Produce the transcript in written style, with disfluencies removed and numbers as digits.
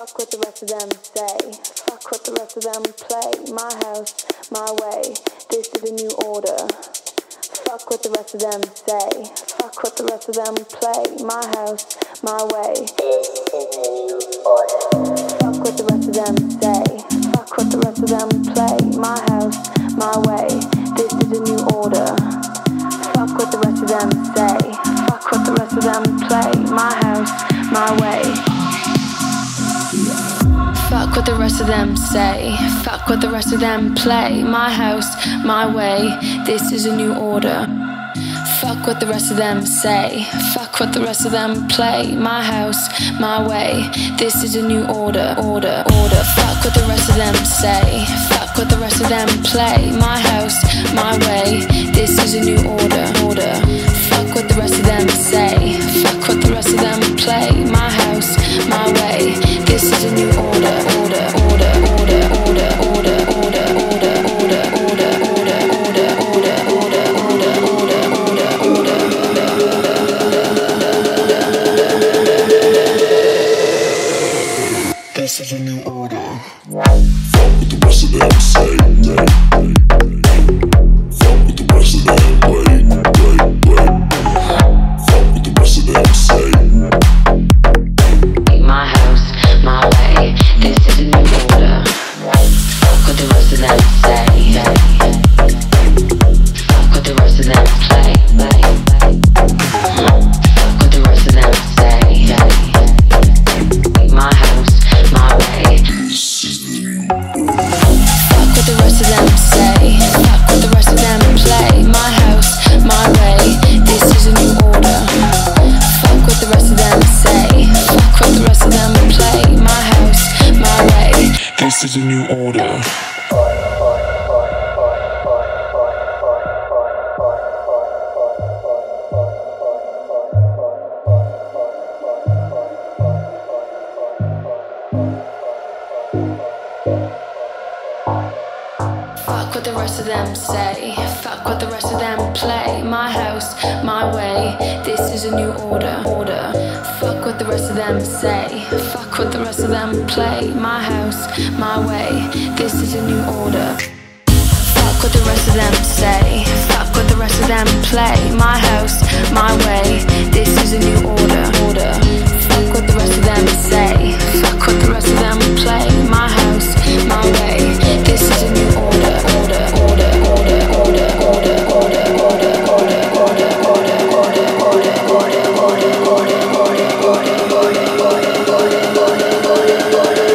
Fuck what the rest of them say. Fuck what the rest of them play. My house, my way. This is a new order. Fuck what the rest of them say. Fuck what the rest of them play. My house, my way. This is a new order. Fuck what the rest of them say. Fuck what the rest of them play. My house, my way. This is a new order. Fuck what the rest of them say. Fuck what the rest of them play. My house, my way. Fuck what the rest of them say. Fuck what the rest of them play. My house, my way. This is a new order. Fuck what the rest of them say. Fuck what the rest of them play. My house, my way. This is a new order. Order. Fuck what the rest of them say. Fuck what the rest of them play. My house, my way. This is a new order. Order. Fuck what the rest of them say. Fuck what the rest of them play. My house, my way. This is a new order. Order. This is a new order. Fuck what the rest of them say. Fuck what the rest of them play. Fuck what the rest of them say. My house, my way. This is a new order. Fuck what the rest of them say. Fuck what the rest of them play. Fuck what the rest of them say. My house, my way. This is the new order. Fuck what the rest of them say. Fuck what the rest of them play. My house, my way. This is a new order. Fuck what the rest of them say. Fuck what the rest of them play. My house, my way. This is a new order. Fuck what the rest of them say. Fuck what the rest of them play. My house, my way. This is a new order. Order. Fuck what the rest of them say. Fuck what the rest of them play. My house, my way. This is a new order. Fuck what the rest of them say. Fuck what the rest of them play. My house, my way. This is a new order. Order. Fuck what the rest of them say. Fuck what the rest of them play. My house, my way. This is a new order. Order. Order.